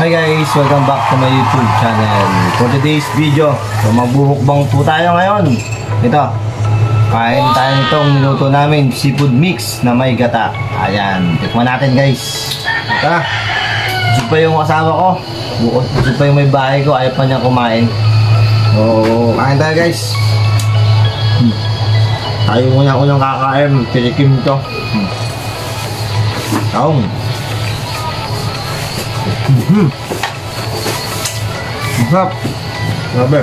Hi guys! Welcome back to my YouTube channel. For today's video, so magbuhukbang po tayo ngayon. Ito, kain tayo nitong niluto namin, seafood mix na may gata. Ayan, tikman natin guys. Ito, busog pa yung asawa ko. Busog pa yung may bahay ko, ayaw pa niya kumain. So, kain tayo guys. Tayo muna unang kakain, tilikim ito. Taong. Masarap. Grabe.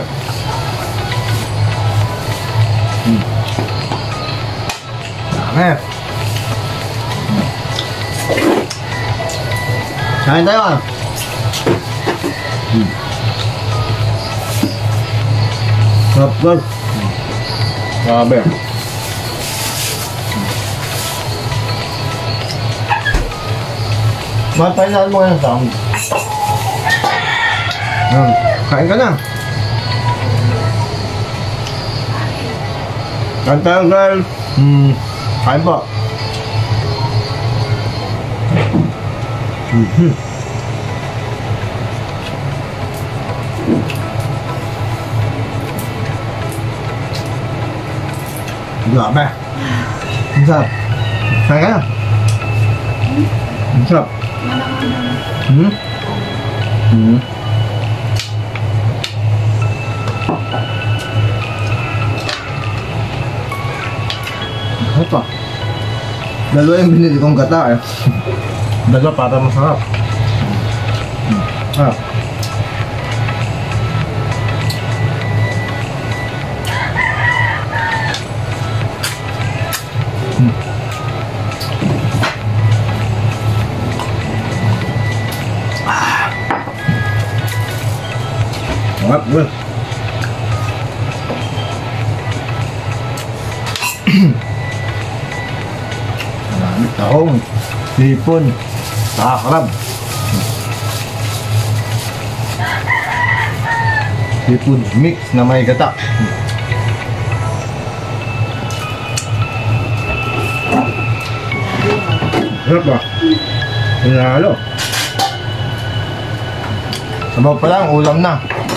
Dami. Kain tayo ah. Sarap guys. Grabe. Matayin mo ngayon sa akin. Kain ka na. Kain tayo guys. Kain po. Grabe. Ang sarap. Kain ka na. Ang sarap. Ito. Dalawa yung binili kong gata eh. Dalawa para masarap. Ah. Sarap gue. Marami taong sipon, sakakrab. Seafood mix na may gata. Sarap ba? Pinahalo. Sabaw pa lang, ulam na.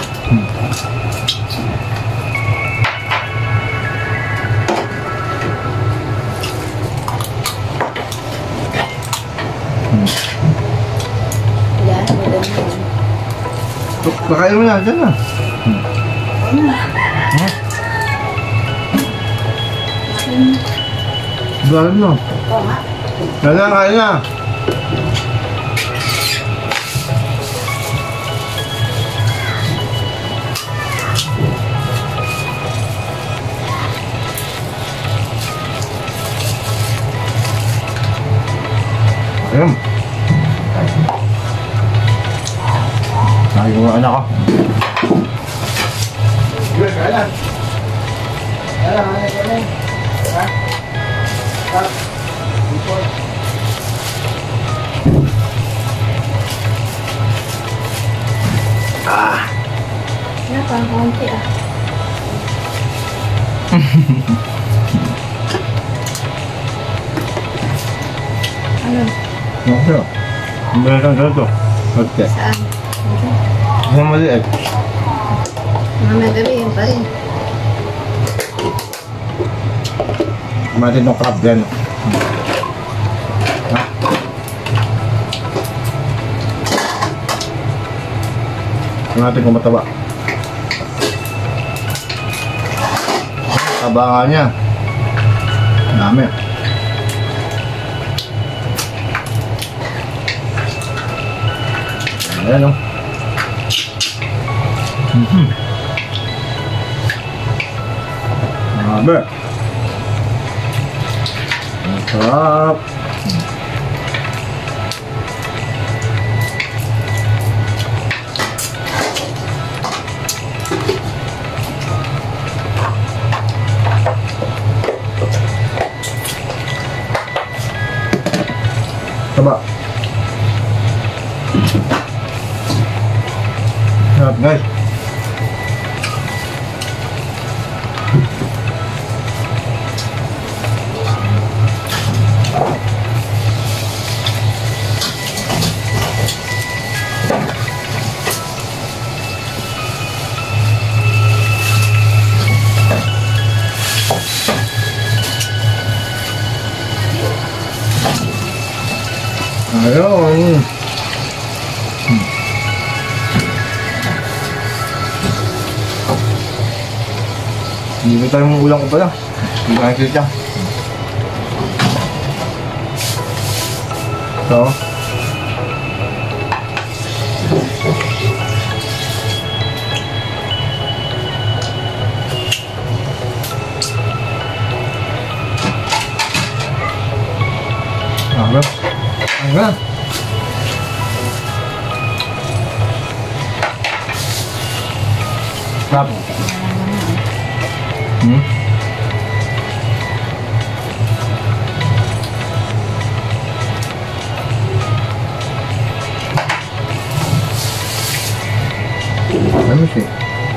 Pakain mo na, dyan na. Galing mo. Dyan na, kain na. Ayun. Ayaw nga anak ko. Good, kailan? Kailan, kailan? Ha? Stop. Report. Ano pa, konti ah. Ano? Okay. Meron dito. Okay. Saan? Ang maliit. Mamaya gabi, yun pa rin. Matin ng crab yan. Ha? Natin kung mataba. Taba nga niya. Dami. Ayan o. Grabe. Ang sarap. Taba. Sarap guys. Ayun. Hindi tayo mong ulang ko pala. Hindi ka nakikita. So. Agak. Agak. Sarap. Ano sih?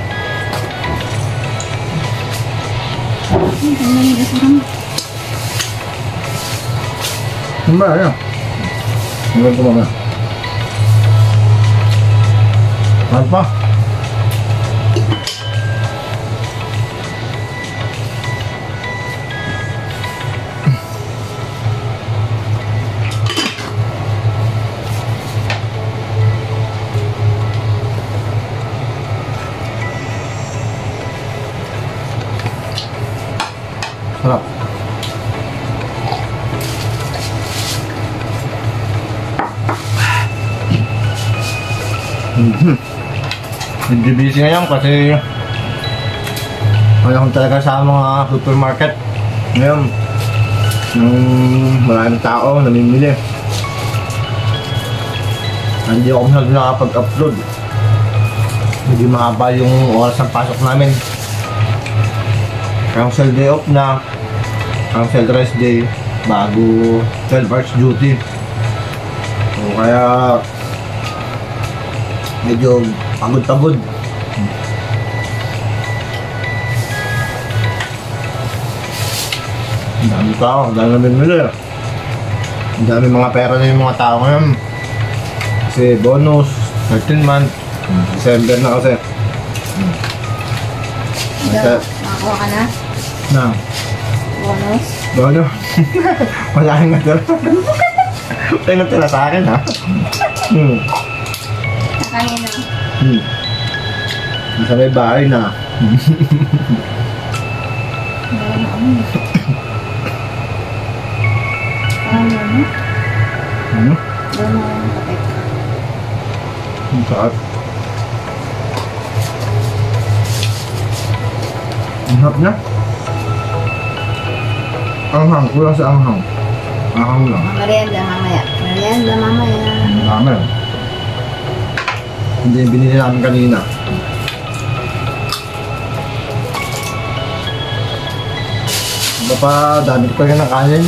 Mbak ya? Enggak tuh mana? Apa? Sarap. Hindi busy ngayon kasi wala akong talaga sa mga supermarket. Ngayon, maraming tao namimili. Hindi ako masyado nakapag-upload. Hindi mahaba yung oras ng pasok namin. Cancel day off na, cancel rest day bago 12 hours duty. So kaya medyo pagod-pagod. Ang dami tao, ang dami namimili. Ang dami mga pera na yung mga tao ngayon. Kasi bonus, 13 month, December na kasi. Nakakuha ka na? Na? Bonus? Bonus? Wala kang natira. Wala kang natira sa akin ha. Kanina. Nasa may bahay na. Meron ako. Ano? Ano? Meron ako ng kape. Ang saat. Ang hap niya. Anghang. Kulang sa anghang. Anghang lang. Merienda mamaya. Merienda mamaya. Ang dami. Hindi yung binili namin kanina. Iba pa, dami ko pa rin ng kanin.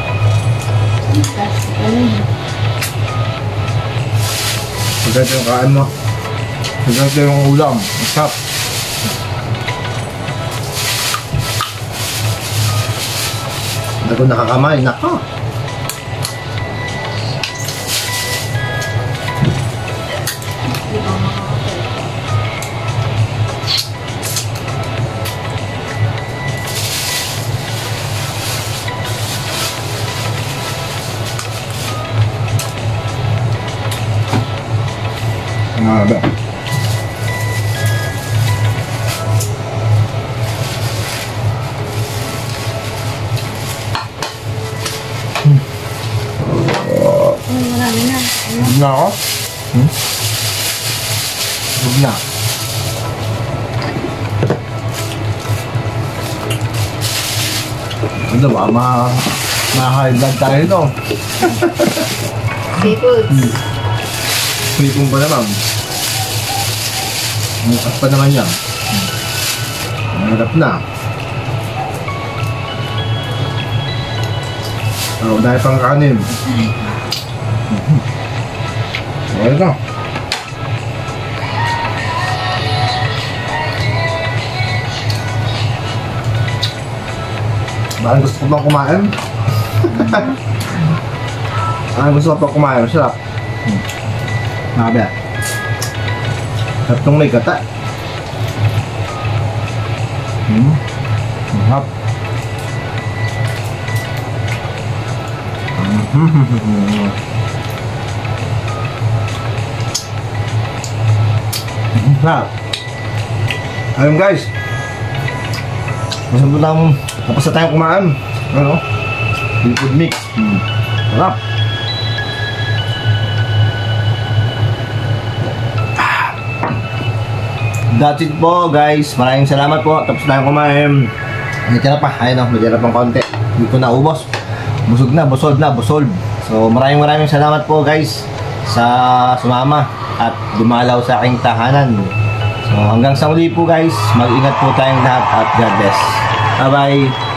Pagkakita yung kain mo. Pagkakita yung ulam. Masap. Hindi ko nakakamay. Naka. Ada. Marami na. Bug na ako? Bug na. Ano ba? Ma-high blood tayo ito. Seafoods. Pripong pa naman. Mukas pa naman yan. Harap na. Dahil pang kanin. Okay ka. Bakit gusto ko bang kumain? Gusto ko bang kumain? Masarap. Mabe. Sarap may gata. Mahap. Sarap. Ayun guys. Masarap lang. Tapos na tayong kumaan. Ano? Seafood mix. Sarap. That's it po guys. Maraming salamat po. Tapos na tayong kumain. May tira pa. Ayun o. May tira pang konti. Hindi ko na ubos. Busog na. Busog na. Busog. So maraming salamat po guys sa sumama at dumalaw sa aking tahanan. So hanggang sa muli po guys. Mag-ingat po tayong lahat at God bless. Bye bye.